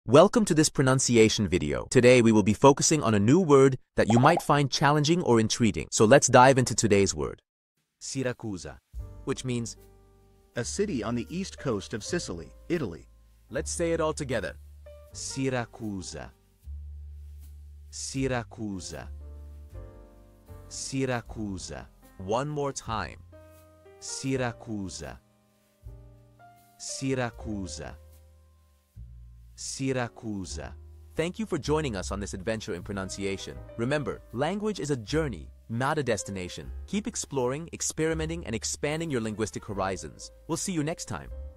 Welcome to this pronunciation video. Today we will be focusing on a new word that you might find challenging or intriguing. So let's dive into today's word. Siracusa, which means a city on the east coast of Sicily, Italy. Let's say it all together. Siracusa. Siracusa. Siracusa. One more time. Siracusa. Siracusa. Siracusa. Thank you for joining us on this adventure in pronunciation. Remember, language is a journey, not a destination. Keep exploring, experimenting, and expanding your linguistic horizons. We'll see you next time.